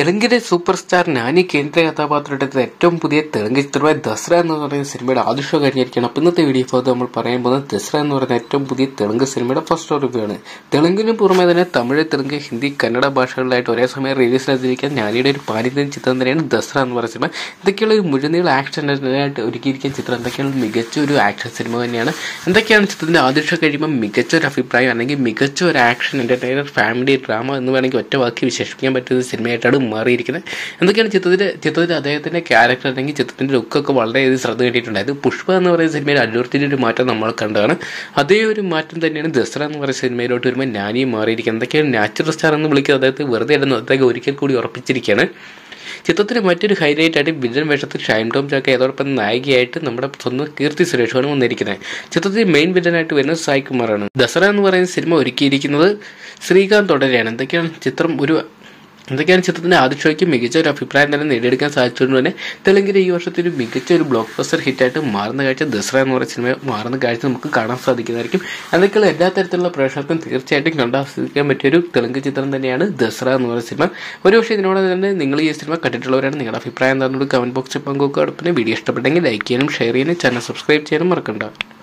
തെലുങ്കിലെ super star Nani കേന്ദ്ര കഥാപാത്രത്തെ ഏറ്റവും പുതിയ തെലുങ്ക് ചിത്രമായ ദസറ എന്ന് പറയുന്ന സിനിമയുടെ ആദ്യ ഷോ കഴിഞ്ഞിരിക്കുകയാണ്. അപ്പോൾ ഇന്നത്തെ വീഡിയോ നമ്മൾ പറയാൻ പോകുന്നത് ദസറ എന്ന് പറയുന്ന ഏറ്റവും പുതിയ തെലുങ്ക് സിനിമയുടെ ഫസ്റ്റ് റിവ്യൂ ആണ്. തെലുങ്കിന് പുറമെ തന്നെ തമിഴ്, തെലുങ്ക്, ഹിന്ദി, കന്നഡ ഭാഷകളിലായിട്ട് ഒരേ സമയം റിലീസിനെത്തിയിരിക്കാൻ നാനിയുടെ ഒരു പാനിത്യൻ ചിത്രം തന്നെയാണ് ദസറ എന്ന് പറയുന്ന സിനിമ. എന്തൊക്കെയുള്ള ഒരു മുഴുനീള ആയിട്ട് ഒരുക്കിയിരിക്കുന്ന ചിത്രം, എന്തൊക്കെയാണ് മികച്ച ഒരു ആക്ഷൻ സിനിമ തന്നെയാണ്. എന്തൊക്കെയാണ് ചിത്രത്തിന്റെ ആദ്യ ഷോ കഴിയുമ്പോൾ മികച്ച ഒരു അഭിപ്രായം അല്ലെങ്കിൽ മികച്ച ഒരു ആക്ഷൻ എന്റർടൈനർ ഫാമിലി ഡ്രാമ എന്ന് വേണമെങ്കിൽ ഒറ്റ വാക്കി വിശേഷിപ്പിക്കാൻ പറ്റുന്ന സിനിമയായിട്ടാണ് മാറിയിരിക്കുന്നത്. എന്തൊക്കെയാണ് ചിത്രത്തിൽ അദ്ദേഹത്തിന്റെ ക്യാരക്ടർ അല്ലെങ്കിൽ ചിത്രത്തിന്റെ ലുക്കൊക്കെ വളരെയധികം ശ്രദ്ധ കിട്ടിയിട്ടുണ്ടായത്. പുഷ്പ എന്ന് പറയുന്ന സിനിമയിൽ അല്ലൂർത്തിന്റെ ഒരു മാറ്റം നമ്മൾ കണ്ടതാണ്. അതേ ഒരു മാറ്റം തന്നെയാണ് ദസറ എന്ന് പറയുന്ന സിനിമയിലോട്ട് വരുമ്പോൾ നാനിയും മാറിയിരിക്കുന്നത്. എന്തൊക്കെയാണ് നാച്ചുറൽ സ്റ്റാർ എന്ന് വിളിക്കുന്നത് അദ്ദേഹത്തെ വെറുതെ അല്ലെന്ന് അദ്ദേഹം ഒരിക്കൽ കൂടി ഉറപ്പിച്ചിരിക്കുകയാണ്. ചിത്രത്തിന് മറ്റൊരു ഹൈലൈറ്റ് ആയിട്ട് വില്ലൻ വേഷത്തിൽ ഷൈൻ ടോം ചാക്ക, അതോടൊപ്പം നായികയായിട്ട് നമ്മുടെ സ്വന്തം കീർത്തി സുരേഷുമാണ് വന്നിരിക്കുന്നത്. ചിത്രത്തിൽ മെയിൻ വില്ലനായിട്ട് വരുന്നത് സായ് കുമാറാണ്. ദസറ എന്ന് പറയുന്ന സിനിമ ഒരുക്കിയിരിക്കുന്നത് ശ്രീകാന്ത് തുടരെയാണ്. എന്തൊക്കെയാണ് ചിത്രത്തിന്റെ ആദ്യ ഷോയ്ക്ക് മികച്ച ഒരു അഭിപ്രായം തന്നെ നേടിയെടുക്കാൻ സാധിച്ചതുകൊണ്ട് തന്നെ തെലുങ്കിലെ ഈ വർഷത്തിൽ ഒരു മികച്ച ഒരു ബ്ലോക്ക് ബസ്റ്റർ ഹിറ്റായിട്ട് മാറുന്ന കാഴ്ച ദസറ എന്ന് പറയുന്ന സിനിമ മാറുന്ന കാഴ്ച നമുക്ക് കാണാൻ സാധിക്കുന്നതായിരിക്കും. എന്തൊക്കെയുള്ള എല്ലാ തരത്തിലുള്ള പ്രേക്ഷകർക്കും തീർച്ചയായിട്ടും കണ്ടാസ്വദിക്കാൻ പറ്റിയൊരു തെലുങ്ക് ചിത്രം തന്നെയാണ് ദസറ എന്ന് പറയുന്ന സിനിമ. ഒരുപക്ഷെ ഇതിനോട് തന്നെ നിങ്ങൾ ഈ സിനിമ കണ്ടിട്ടുള്ളവരാണ്. നിങ്ങളുടെ അഭിപ്രായം എന്താണെന്ന് കമന്റ് ബോക്സിൽ പങ്കുവെക്കുക. അടുപ്പിന് വീഡിയോ ഇഷ്ടപ്പെട്ടെങ്കിൽ ലൈക്ക് ചെയ്യാനും ഷെയർ ചെയ്യാനും ചാനൽ സബ്സ്ക്രൈബ് ചെയ്യാനും മറക്കണ്ട.